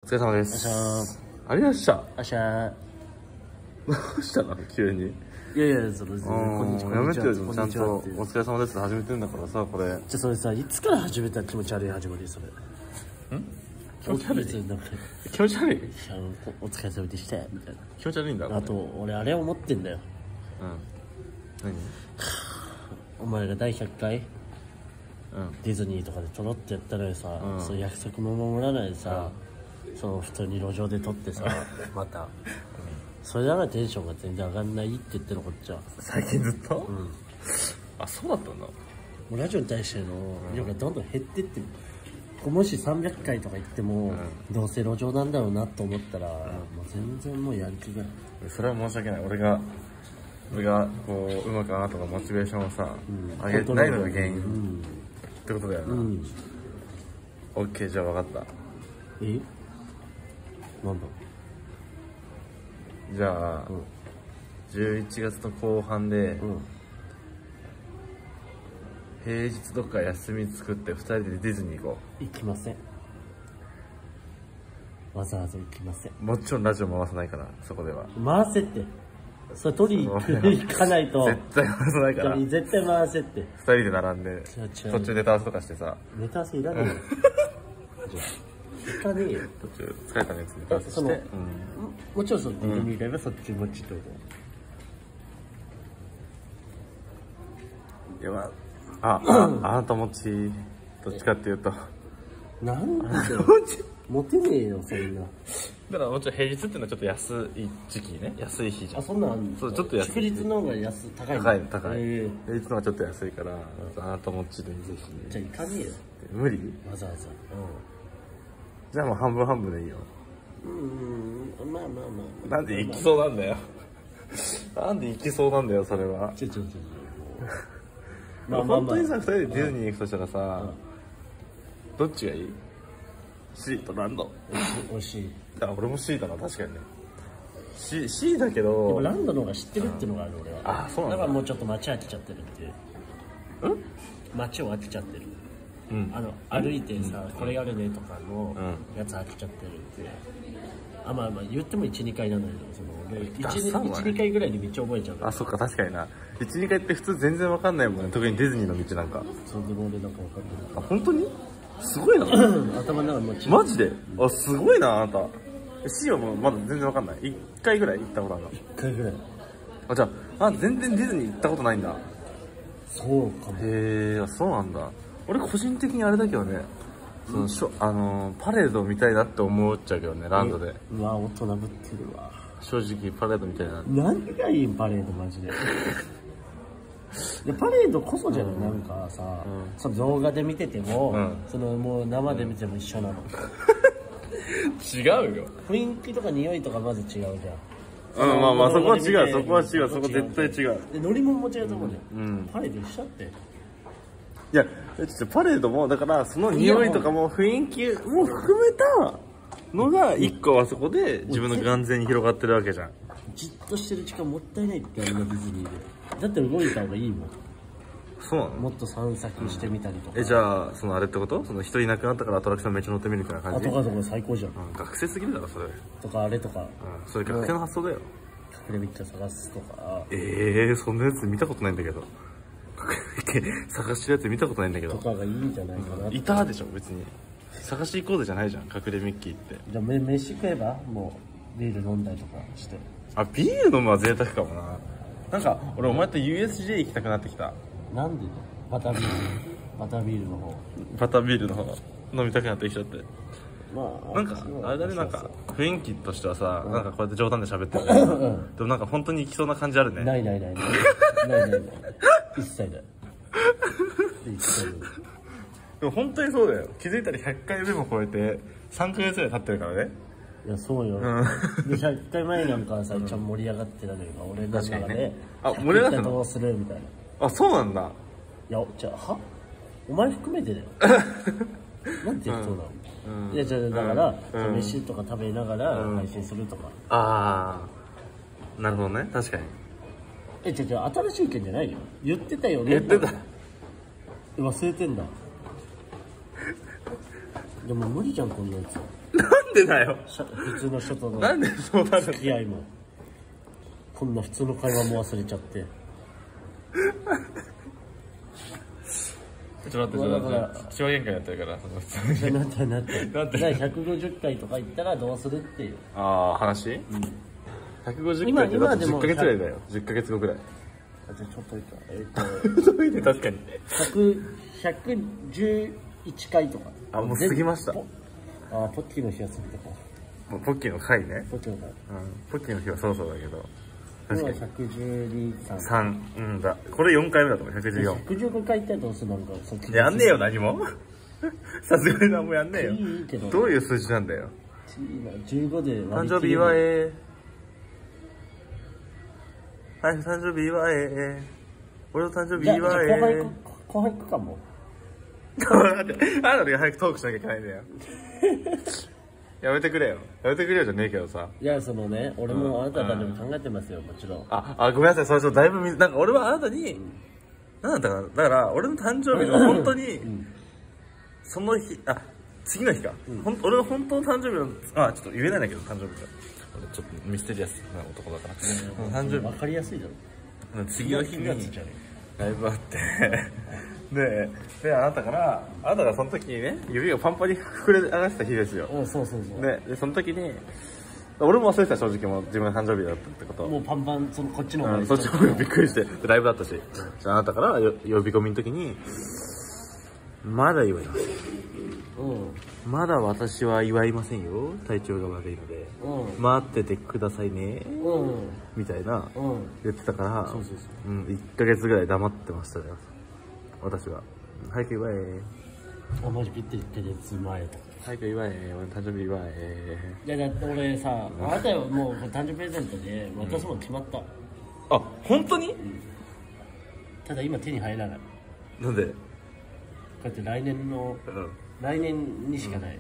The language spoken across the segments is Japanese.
疲れ様です。ありがとうございました。どうしたの急に。 いやいや、そのこんにちは。 やめてよ、ちゃんとお疲れ様ですって始めてんだからさ、これ。 じゃそれさ、いつから始めた気持ち悪い始まりそれ。 気持ち悪い。気持ち悪い。 お疲れ様でしたみたいな。 気持ち悪いんだ。 あと俺あれ思ってんだよ。 何？ お前が第100回ディズニーとかでちょろってやったのにさ、その約束も守らないでさ、その普通に路上で撮ってさ、またそれならテンションが全然上がんないって言ってるこっちは。 最近ずっと？あ、そうだったんだ。 ラジオに対しての量がどんどん減ってってる。もし300回とか言っても、どうせ路上なんだろうなと思ったら、もう全然もうやる気が。 それは申し訳ない。俺がこううまくあなたのモチベーションをさ、上げないのが原因ってことだよな。オッケー、じゃあ分かった。 なんだ。 じゃあ、11月の後半で、平日どっか休み作って2人でディズニー行こう。行きません。わざわざ行きません。 もちろんラジオ回さないから、そこでは。 回せって。それ取り行かないと。 絶対回さないから。 絶対回せって。 2人で並んで、途中ネタ合わせとかしてさ。 ネタ合わせいらねえよ。行かねえよ。 途中疲れたね、ネタ合わせして。 もちろんそのディズニー以外はそっちもちってこと。 いや、あなたもち、どっちかっていうと。 なんでモテねえよ、そんな。 だからもちろん平日っていうのはちょっと安い時期ね。安い日じゃん。 あ、そんなんそう、ちょっと安い。 祝日の方が高い。 高い。平日の方がちょっと安いから、あなたもちでぜひ。 じゃあ行かねえよ。 無理？ わざわざ。 じゃあもう半分半分でいいよ。 まあ。 なんで行きそうなんだよ。なんで行きそうなんだよ、それは。本当にさ、2人でディズニー行くとしたらさ、どっちがいい？ C とランド。 美味しい。 俺も C だな、確かにね。C だけど。 でもランドの方が知ってるっていうのがある、俺は。 あ、そうなんだ。 だからもうちょっと街飽きちゃってるっていう。街を飽きちゃってる。歩いてさ、これやるねとかのやつ飽きちゃってるっていう。まあ言っても1、2回なんだけど、1、2回ぐらいでめっちゃ覚えちゃう。 あ、そっか、確かにな。1、2回って普通全然わかんないもんね。特にディズニーの道なんか。 そうでも俺なんかわかんない。 あ、本当に？すごいな。 頭の中もマジで？あ、すごいな、あなた。C はもうまだ全然わかんない。1回ぐらい行ったことあるの？ 1回ぐらい。 あ、じゃあ、全然ディズニー行ったことないんだ。 そうかも。 へえ、そうなんだ。俺個人的にあれだけどね、パレードみたいなって思っちゃうけどね、ランドで。 うわ、大人ぶってるわ。 正直パレードみたいな。 何がいいんパレードマジで。パレードこそじゃない、なんかさ、その動画で見てても、もう生で見ても一緒なの。 違うよ。 雰囲気とか匂いとかまず違うじゃん。 まあそこは違う、そこは違う、そこ絶対違う。 で乗り物も違うと思うね。パレード一緒だって。 いや、パレードもだからその匂いとかも雰囲気も含めたのが一個あそこで自分の眼前に広がってるわけじゃん。 じっとしてる時間もったいないってあれのディズニーで。だって動いた方がいいもん。 そうなの？ もっと散策してみたりとか。 じゃああれってこと？その一人いなくなったからアトラクションめっちゃ乗ってみるみたいな感じ？ とか最高じゃん。 学生すぎるだろそれ。 とかあれとか。 それ学生の発想だよ。 隠れミッキー探すとか。 そんなやつ見たことないんだけど。探してるやつ見たことないんだけど。 とかがいいんじゃないかな。 いたでしょ別に。探し行こうぜじゃないじゃん、隠れミッキーって。 じゃあ飯食えばもうビール飲んだりとかして。 あ、ビール飲むのは贅沢かもな。なんか俺お前と USJ 行きたくなってきた。 なんで？バタービールの方。 バタービールの方飲みたくなってきちゃって。なんかあれだね、なんか雰囲気としてはさ、なんかこうやって冗談で喋ってる。でもなんか本当に行きそうな感じあるね。 ない。一切ない。 でも本当にそうだよ。気づいたら100回目も超えて3ヶ月ぐらい経ってるからね。 いや、そうよ。で、100回前なんかはさ、一番盛り上がってたのよ。俺の中で。 あ、盛り上がってたの？ どうするみたいな。 あ、そうなんだ。 いや、じゃあ、お前含めてだよ。なんて適当なの？いや、じゃあ、だから、飯とか食べながら配信するとか。 ああ、なるほどね。確かに。 じゃあ、新しい意見じゃないよ。言ってたよね。 言ってた。 忘れてんだ。でも無理じゃん、こんなやつ。 なんでだよ。 普通の人とのなんでそうなる付き合いもこんな普通の会話も忘れちゃって。 ちょっと待って、父親喧嘩やってるから、普通に。 なって150回とか言ったらどうするっていう。 ああ、話？150回ってだって10ヶ月ぐらいだよ。10ヶ月後ぐらい。 じゃあちょっといた。 そういうね、確かに。 111回とか。 あ、もう過ぎました。 ポッキーの日は過ぎたか。 もうポッキーの回ね。 ポッキーの回。 ポッキーの日はそろそろだけど。 確かに。112、 3。だ。これ4回目だと思う、114。 115回ってどうするのか。 やんねえよ、何も。さすがに何もやんねえよ。どういう数字なんだよ。 15で誕生日祝え。はい、誕生日祝え。俺の誕生日祝え。 後輩行くかも。 待って、あなたが早くトークしなきゃいけないんだよ。やめてくれよ。やめてくれよじゃねえけどさ。 いや、そのね、俺もあなたのために考えてますよ、もちろん。 ごめんなさい、それちょっとだいぶなんか俺はあなたに、なんだったかな。だから、俺の誕生日の本当に、その日、次の日か。俺の本当の誕生日の、ちょっと言えないんだけど、誕生日が。俺ちょっとミステリアスな男だから。誕生日。 わかりやすいだろ。 次の日に、ライブあって、で、あなたがその時にね、指がパンパンに膨れ上がってた日ですよ。 そう。 で、その時に、俺も忘れてた、正直もう自分が誕生日だったってこと。 もうパンパン、こっちの方がそっちの方がびっくりして、ライブだったし。あなたから呼び込みの時に、まだ祝います。まだ私は祝いませんよ。体調が悪いので。待っててくださいね。みたいな、言ってたから、1ヶ月ぐらい黙ってましたよ。私は。早く祝え。 マジぴったり1ヶ月前と。 早く祝え。俺誕生日祝え。 いや、だって俺さ、あなたはもう誕生日プレゼントで渡すもん決まった。 本当に？ ただ今手に入らない。 なんで？ こうやって来年にしかない。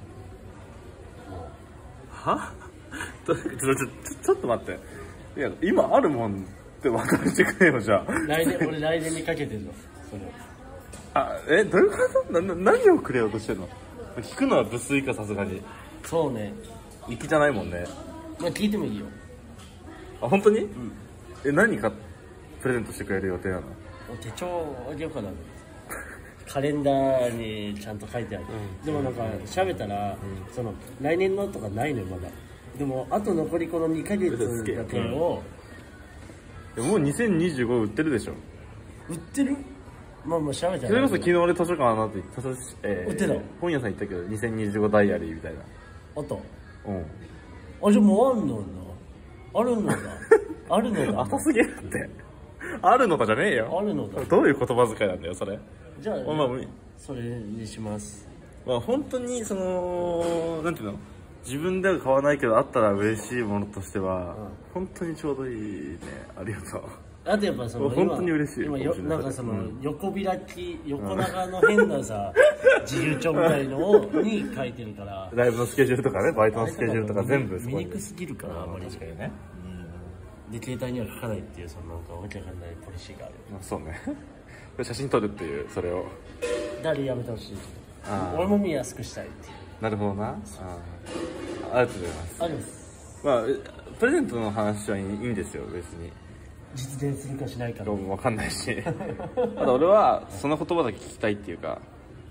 は？ちょっと待って。いや、今あるもんって渡してくれよ、じゃあ。 俺来年にかけてんの。それ。 どういうこと？何をくれようとしてんの？聞くのは無粋か、さすがに。 そうね。 粋じゃないもんね。 聞いてもいいよ。 本当に？何かプレゼントしてくれる予定なの？ 手帳あげようかな。カレンダーにちゃんと書いてある。でもなんか喋ったら、その来年のとかないのよ、まだ。でもあと残りこの2ヶ月だけを。 もう2025売ってるでしょ？ 売ってる？まあ調べたら。 それこそ昨日俺図書館あって売ってた。 本屋さん行ったけど2025ダイアリーみたいな。 あった。じゃあもうあるのだ。あるのだ。 浅すぎるって。あるのだじゃねえよ。 あるのだ。 どういう言葉遣いなんだよそれ。 じゃあそれにします。 本当にそのなんていうの、自分では買わないけどあったら嬉しいものとしては、本当にちょうどいいね。ありがとう。 あとやっぱその本当に嬉しい。 今なんかその横開き、横長の変なさ自由帳みたいのに書いてるから、 ライブのスケジュールとかね、バイトのスケジュールとか全部見にくすぎるからあまり。 確かにね。 で携帯には書かないっていうそのなんかわけわかんないポリシーがある。 そうね。写真撮るっていう、それを誰やめてほしい。俺も見やすくしたいっていう。 なるほどな。ありがとうございます。 あります。 プレゼントの話はいいんですよ、別に。 実現するかしないかどうもわかんないし。ただ俺はその言葉だけ聞きたいっていうか、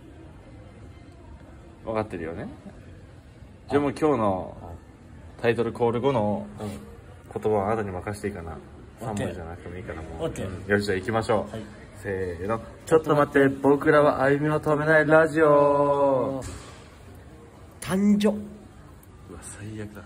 分かってるよね。じゃあもう今日のタイトルコール後の言葉はあなたに任せていいかな。3文字じゃなくてもいいからもう。よし、じゃあ行きましょう。せーの。ちょっと待って、僕らは歩みを止めないラジオ。 誕生。 うわ、最悪だ。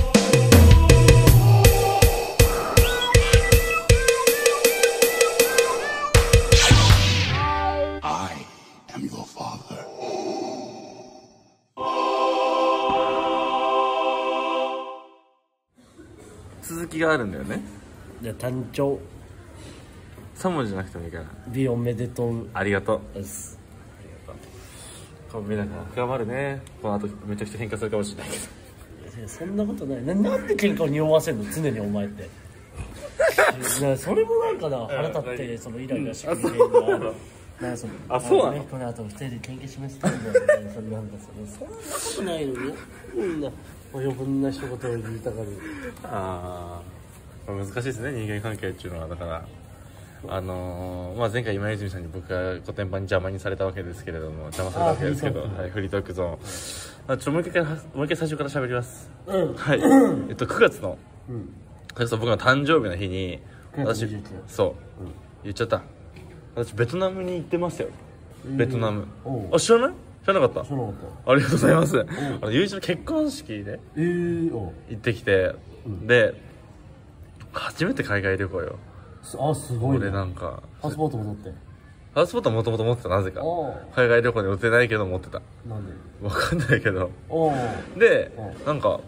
続きがあるんだよね。 じゃあ誕生 3文字じゃなくてもいいから。 美おめでとう。 ありがとう。 です。 コンビ仲が深まるね。この後めちゃくちゃ喧嘩するかもしれないけど。 そんなことない。なんで喧嘩を匂わせんの常にお前って。それもなんかな、腹立ってそのイライラしてくる原因がある。 なんかそのそうなのね、この後二人で喧嘩しましたみたいな、そんなんかそんなことないのに、みんな余分な一言を言いたがる。 ああ、難しいですね、人間関係っていうのは。だからまあ、前回今泉さんに僕がコテンパンに邪魔にされたわけですけれども、邪魔されたわけですけど、はい、フリートークゾーン、ちょっともう一回最初から喋ります。はい、9月の、僕の誕生日の日に私、そう言っちゃった、私ベトナムに行ってますよ。ベトナム、あ、知らない？知らなかった？知らなかった。ありがとうございます。友一の結婚式で行ってきて、で初めて海外旅行よ。 あ、すごいね。 俺なんかパスポートも持って。 パスポートはもともと持ってた。なぜか海外旅行に打てないけど持ってた。 なんで？ わかんないけど。でなんか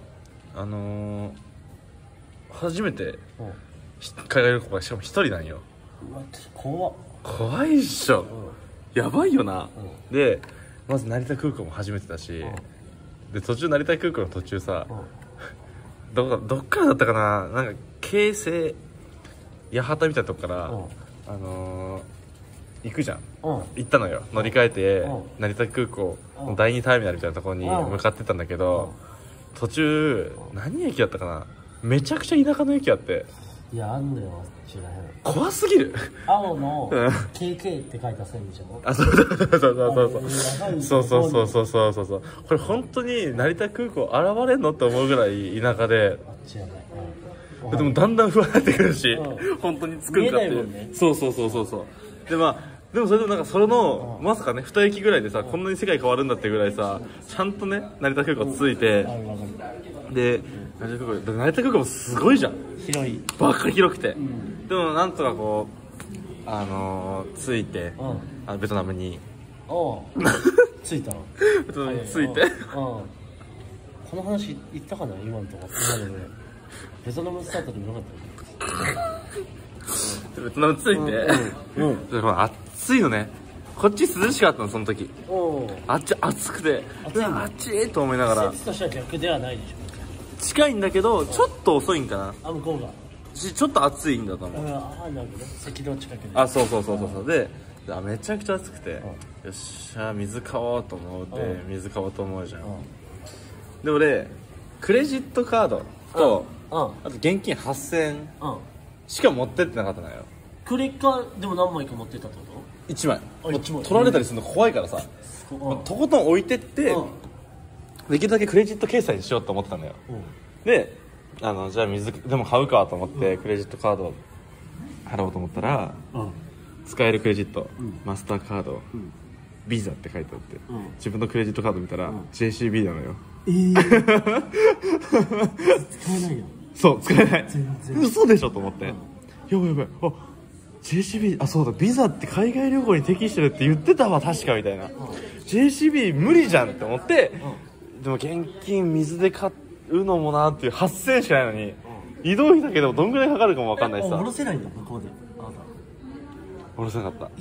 初めて海外旅行がしかも一人なんよ。怖いっしょ。やばいよな。でまず成田空港も初めてだし、で途中成田空港の途中さ、どっからだったかな、なんか京成八幡みたいなとこから行くじゃん。行ったのよ。乗り換えて成田空港の第2ターミナルみたいなところに向かってたんだけど、途中何駅だったかな、めちゃくちゃ田舎の駅あって。 いや、あんのよ、知らへん。 怖すぎる。 青の KK って書いた線でしょ。 あ、そう。これ本当に成田空港現れんのって思うぐらい田舎で。でもだんだん不安になってくるし、本当に着くんかっていう。そう。ででもそれでもなんかそれのまさかね2駅ぐらいでさ、こんなに世界変わるんだってぐらいさ、ちゃんとね成田空港着いて、で成田空港もすごいじゃん。 広い。 ばっかり広くて、でもなんとかこう着いて、ベトナムに着いたの。 ベトナムに着いて、 この話言ったかな、今のとこ。今でもベトナムスタートでもなかったベトナム着いて、暑いのね。こっち涼しかったのその時。あっち暑くて、あっちと思いながら。 季節としては逆ではないでしょ。 近いんだけどちょっと遅いんかな。 向こうがちょっと暑いんだと思う。 なるほどね。赤道近くで。 そうでめちゃくちゃ暑くて、よっしゃ水買おうと思って水買おうと思うじゃん。で俺クレジットカードとあと現金8000円しか持ってってなかったのよ。 クレカでも何枚か持ってたってこと？ 1枚取られたりするの怖いからさ、とことん置いてってできるだけクレジット決済にしようと思ってたのよ。でじゃあ水でも買うかと思ってクレジットカード払おうと思ったら、使えるクレジット、マスターカード、ビザって書いてあって、自分のクレジットカード見たら JCB なのよ。 使えないよ。 そう使えない。嘘でしょと思って、やばいあ JCB、そうだ、ビザって海外旅行に適してるって言ってたわ確かみたいな、JCB 無理じゃんって思って、でも現金水で買うのもなっていう8000円しかないのに、移動費だけでもどんぐらいかかるかも分かんないしさ。 下ろせないんだ向こうで。 下ろせなかった。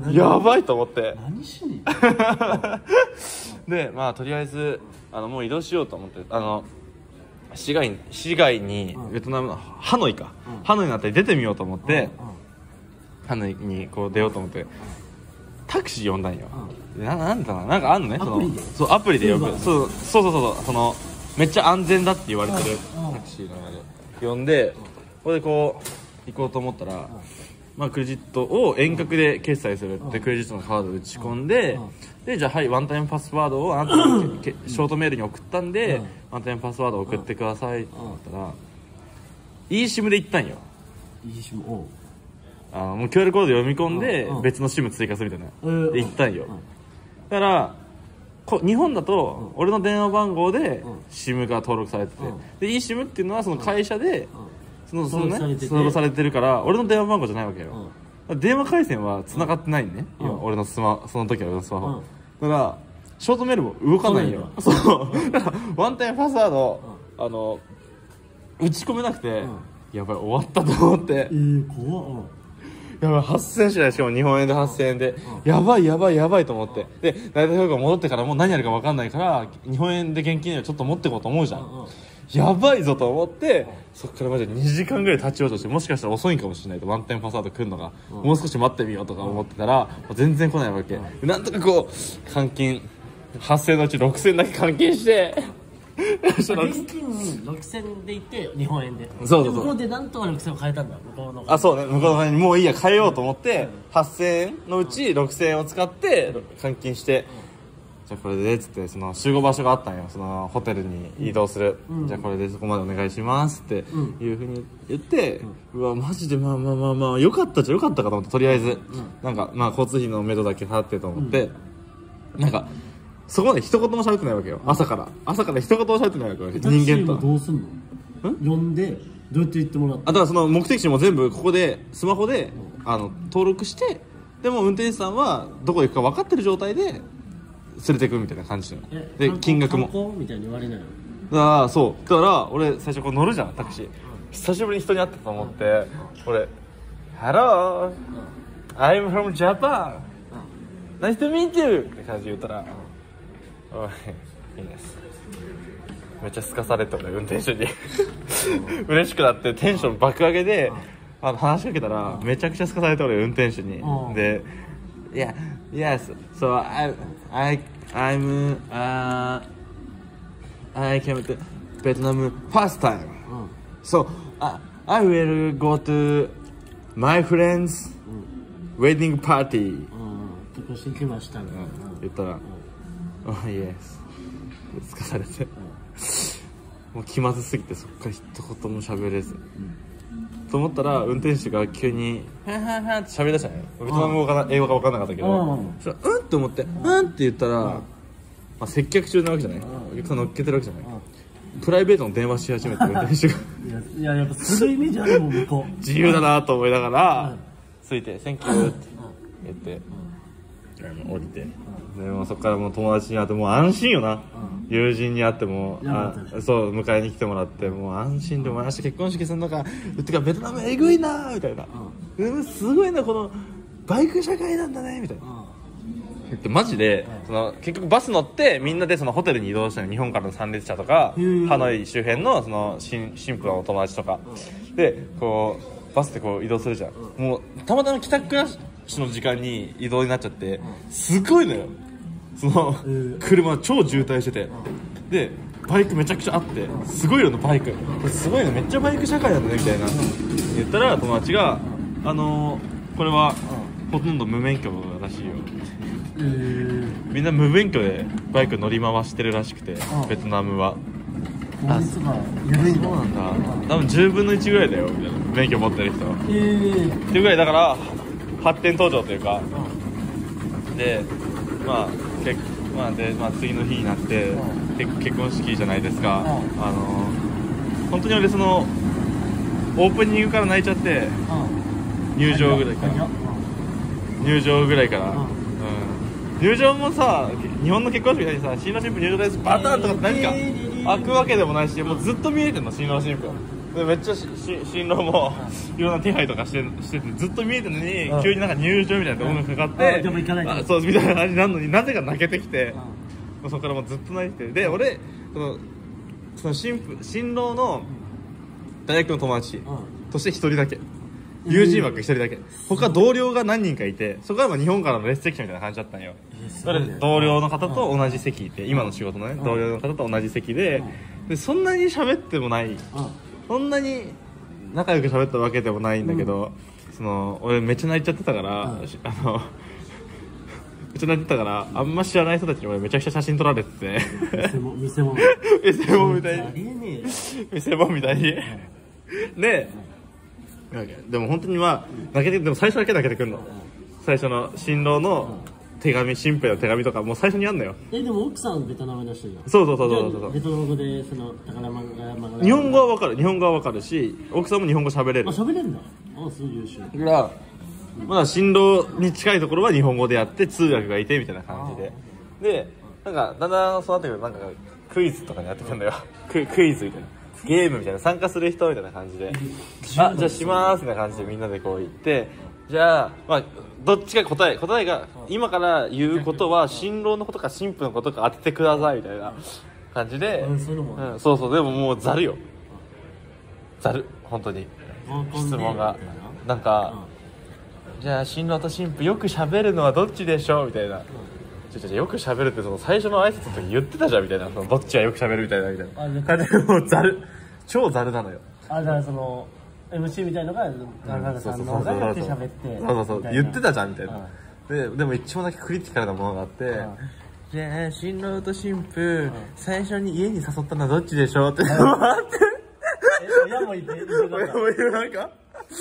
やばいと思って。 何しにでとりあえずもう移動しようと思って、市外にベトナムのハノイか、ハノイのあたり出てみようと思って、ハノイにこう出ようと思ってタクシー呼んだんよ。なんだなんかあんのね、そうアプリで呼ぶ。そうそのめっちゃ安全だって言われてるタクシーの中で呼んで、ここでこう行こうと思ったら、クレジットを遠隔で決済するってクレジットのカードを打ち込んで、でじゃあワンタイムパスワードをあなたにショートメールに送ったんで、ワンタイムパスワードを送ってくださいって言ったら、eSIM で行ったんよ。 eSIM もう QR コード読み込んで別の SIM 追加するみたいなで行ったんよ。だから日本だと俺の電話番号で SIM が登録されてて、で eSIM っていうのはその会社で登録されてるから俺の電話番号じゃないわけよ。電話回線は繋がってないね、俺のその時は俺のスマホだからショートメールも動かないよ。そうだからワンタイムパスワード打ち込めなくて、やばい終わったと思って、 怖っ。 やばい8000円しない、しかも日本円で8000円で、やばいと思って、で成田空港戻ってからもう何やるか分かんないから日本円で現金をちょっと持っていこうと思うじゃん。 やばいぞと思って、そっからマジで2時間ぐらい立ちようとして、もしかしたら遅いかもしれないと、ワンタイムパスワード来るのが、もう少し待ってみようとか思ってたら、全然来ないわけ。なんとかこう換金8000のうち6000だけ換金して現金6000でいって日本円で、 そう向こうでなんとか6000を変えたんだ、向こうの。 あ、そうね、向こうの金にもういいや変えようと思って、8000円のうち6000円を使って換金して、じゃあこれでっつって、その集合場所があったんよ、そのホテルに移動する、じゃあこれでそこまでお願いしますっていうふうに言って、うわマジでまあよかったじゃよかったかと思って、とりあえず、なんかまあ交通費の目処だけ払ってと思って、なんかそこまで一言も喋ってないわけよ。朝から一言も喋ってないわけよ。人間と。 どうすんの？呼んでどうやって言ってもらった？ だからその目的地も全部ここでスマホで登録して、でも運転手さんはどこ行くか分かってる状態で連れてくみたいな感じなの。で金額も。 観光みたいに言われないの？ だからそうだから俺最初こう乗るじゃんタクシー。久しぶりに人に会ったと思って、俺 Hello, I'm from Japan. Nice to meet you って感じで言ったら。おい、いいです。めっちゃすかされて俺運転手に嬉しくなってテンション爆上げで話しかけたらめちゃくちゃすかされて俺運転手にで、Yeah, yes, so I came to Vietnam first time, so I will go to my friend's wedding party. 結婚してきましたね。 言ったらOh yes つかされてもう気まずすぎてそっから一言も喋れず、と思ったら運転手が急に「はんはんはん」って喋り出したね。ベトナム語英語が分かんなかったけど、それうんって思って「うん」って言ったら、まあ、接客中なわけじゃない、お客さん乗っけてるわけじゃない、プライベートの電話し始めて運転手がいややっぱすごいイメージあるもん向こう自由だなと思いながらついて「センキュー」って言って降りて、でもそこからもう友達に会ってもう安心よな、友人に会ってもそう迎えに来てもらってもう安心で、も明日結婚式するのかってかベトナムえぐいなみたいな、すごいなこのバイク社会なんだねみたいな、ってマジでその結局バス乗ってみんなでそのホテルに移動したの。日本からの参列者とかハノイ周辺のその新婦のお友達とかでこうバスでこう移動するじゃん。もうたまたま帰宅ラッシュの時間に移動になっちゃってすごいのよ、その車超渋滞してて、でバイクめちゃくちゃあってすごいよなバイク、これすごいねめっちゃバイク社会なんだねみたいな言ったら友達がこれはほとんど無免許らしいよ、みんな無免許でバイク乗り回してるらしくてベトナムは。 あ、そうなんだ。多分10分の1ぐらいだよみたいな免許持ってる人は。っていうぐらいだから発展途上というか、で次の日になって結婚式じゃないですか。本当に俺そのオープニングから泣いちゃって、入場ぐらいから、入場もさ日本の結婚式みたいにさ新郎新婦入場ですバターンとかって何か開くわけでもないし、もうずっと見えてんの新郎新婦で、めっちゃ新郎もいろんな手配とかしててずっと見えてるのに、急になんか入場みたいな音楽かかってそうみたいな感じになるのになぜか泣けてきて、そこからもうずっと泣いてて、で俺その新郎の大学の友達として一人だけ友人枠一人だけ、他同僚が何人かいて、そこは日本からのレセプションみたいな感じだったんよ。同僚の方と同じ席いて、今の仕事のね同僚の方と同じ席で、そんなに喋ってもない、そんなに仲良く喋ったわけでもないんだけど、その俺めっちゃ泣いちゃってたから、めっちゃ泣いてたからあんま知らない人たちに俺めちゃくちゃ写真撮られてて見せ物みたいに見せ物みたいにででも本当に泣けて、でも最初だけ泣けてくるの。最初の新郎の手紙、新婦の手紙とかもう最初にやんのよ。 でも奥さんベトナムの人じゃん。 そうベトナム語でその宝漫画日本語はわかるし、奥さんも日本語喋れる。 喋れるんだ。すごい優秀。 だからまだ新郎に近いところは日本語でやって通訳がいてみたいな感じで、なんかだんだんそうなってくるとなんかクイズとかになってくるんだよ。クイズみたいな。ゲームみたいな、参加する人みたいな感じでじゃあしますみたいな感じでみんなでこう言って、じゃあどっちが答えが今から言うことは新郎のことか新婦のことか当ててくださいみたいな感じで、 そういうのもそうそう、でももうざるよ。ざる、本当に。質問が。なんか、じゃあ新郎と新婦よく喋るのはどっちでしょうみたいな。よく喋るってその最初の挨拶の時言ってたじゃんみたいな。そのどっちがよく喋るみたいなみたいな感じで、もうざる。超ざるなのよ。 だからその MC みたいのが田中さんの方がよく喋って、 そう言ってたじゃんみたいな。でも一番だけクリティカルなものがあって、じゃあ新郎と新婦最初に家に誘ったのはどっちでしょうってのがあって、 親もいて、 親もいる。なんか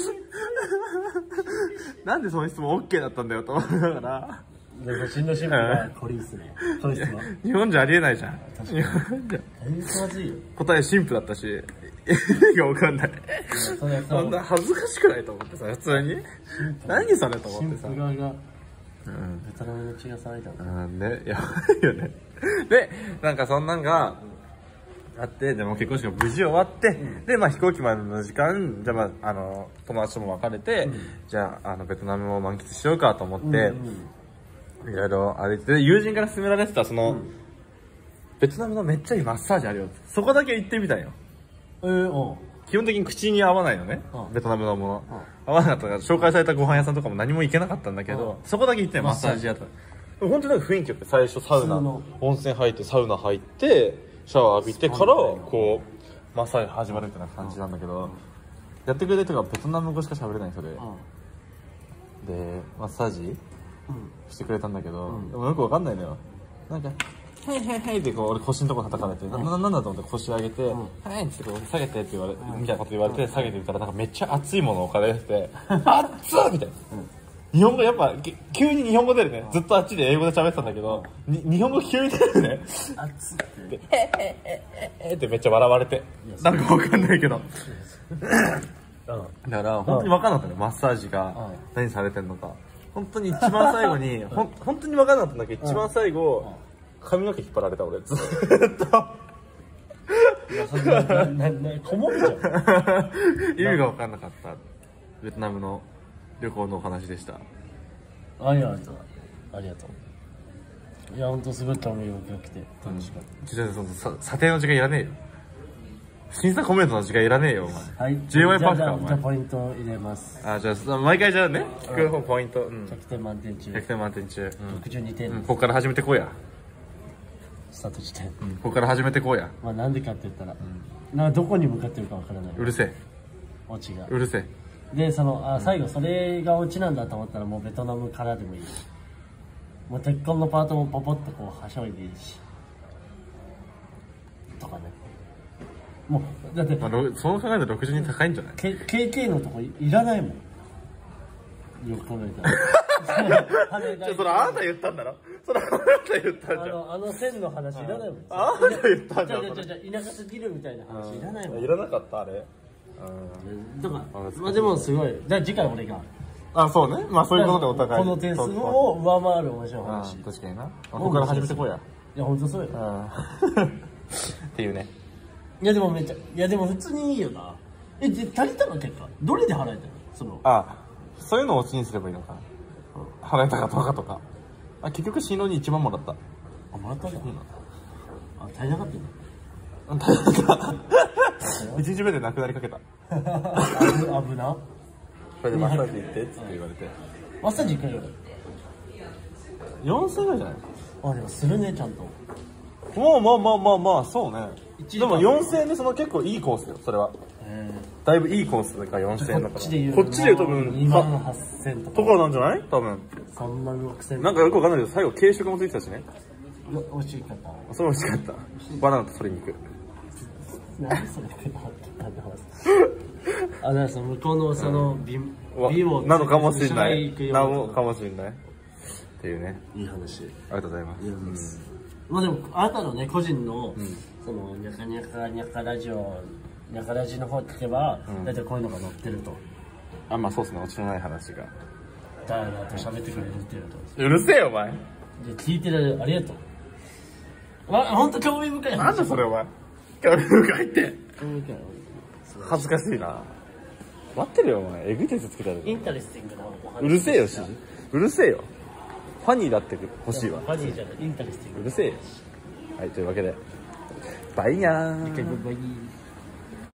なんでその質問 OK だったんだよと思いながら。 新郎新婦がこれですね。 日本じゃありえないじゃん。日本じゃ答え新婦だったし、意味がわかんない。そんな恥ずかしくないと思ってさ、普通に何それと思ってさ。 新婦側がベトナムの血が騒いだんだ。 ね、やばいよね。で、なんかそんなんがあって、でも結婚式が無事終わって、で、まあ飛行機までの時間、じゃあまあ、友達とも別れて、じゃあ、ベトナムを満喫しようかと思って、いろいろ歩いて、友人から勧められてた、その、ベトナムのめっちゃいいマッサージあるよ。そこだけ行ってみたいよ。基本的に口に合わないのね。ベトナムのもの。合わなかったから、紹介されたご飯屋さんとかも何も行けなかったんだけど、そこだけ行ってマッサージ屋と。本当になんか雰囲気よって、最初サウナ、温泉入って、サウナ入って、シャワー浴びてから、こう、マッサージ始まるみたいな感じなんだけど、やってくれる人がベトナム語しか喋れない人で、で、マッサージしてくれたんだけど、でもよくわかんないのよ。なんか、はいはいはいってこう、俺腰のとこ叩かれて、なんだと思って腰上げて、はいってこう、下げてって言われ、みたいなこと言われて、下げてみたら、なんかめっちゃ熱いものを置かれてて、熱っみたいな。日本語やっぱ、急に日本語出るね。ずっとあっちで英語で喋ってたんだけど、日本語急に出るね。熱っって。ってめっちゃ笑われて。なんかわかんないけど。だから、本当にわかんなかったね。マッサージが何されてんのか。本当に一番最後に、本当にわかんなかったんだけど、一番最後、髪の毛引っ張られた俺、ずっと。 こもるじゃん。 意味がわかんなかった。ベトナムの旅行のお話でした。 ありがとう。いや、ほんとすごい興味深くて楽しかった。 査定の時間いらねえよ。審査コメントの時間いらねえよ、お前。 はい。 10枚パックか、お前。 じゃあポイント入れます。 じゃあ、毎回じゃあね、聞く方ポイント。 100点満点中。 100点満点中。 62点。 ここから始めてこうや。 スタート時点。 ここから始めてこうや。 まあなんでかって言ったら、なんかどこに向かってるかわからない。 うるせえ。 オチが。 うるせえ。 で、最後それがオチなんだと思ったらもうベトナムからでもいい。もう結婚のパートもポポッとこうはしょいでいいし。とかね。もう、だって、 そう考えると60人高いんじゃない？ KK のとこいらないもん。よく考えたら。 それあなた言ったんだろ？それあなた言ったんじゃん。 線の話いらないもん。 あなた言ったんじゃん。 じゃ田舎すぎるみたいな話いらないもん。 いらなかったあれ。 とか、まあでもすごい。じゃあ次回俺が。 そうね。まあそういうことでお互い。 この点数を上回る面白い話。 確かにな。ここから始めてこうや。 いや、ほんとそうよ。 っていうね。 いやでも普通にいいよな。足りたの結果。どれで払えたの？ そういうのをオチにすればいいのかな。払えたかどうかとか。結局新郎に1万もらった。 もらったんだ。足りなかったよ。足りなかった。1日目でなくなりかけた。 危な。 これでマッサージ行ってって言われて。 マッサージ行くよ。 4000円ぐらいじゃない？ でもするね、ちゃんと。 まあ、そうね。でも4000円で結構いいコースよ、それは。だいぶいいコースが4000円だから。こっちで言う多分、 2万8000 とかなんじゃない？多分。 3万6000。 なんかよくわかんないけど、最後軽食もついてたしね。 美味しかった。 それ美味しかった。バナナと鶏肉。 何それだから向こうの美をなのかもしれない。なのかもしれない。っていうね。 いい話。 ありがとうございます。 まあでも、あなたのね、個人の、ニャカニャカラジオ、ニャカラジの方聞けば、大体こういうのが載ってると。 まあそうっすね、オチのない話が。 だらだらと喋ってくれるっていうと。 うるせえよ、お前。 で、聞いてる、ありがとう。ほんと興味深い話。 なんだそれ、お前。興味深いって。 興味深い。 恥ずかしいな。待ってるよ、お前。えぐい点数つけたら。 インタレスティングなお話。 うるせえよ、うるせえよ。ファニーだって欲しいわ。 ファニーじゃない、インタレスティング。 うるせえよ。はい、というわけで、 バイヤーン。 バイバイ。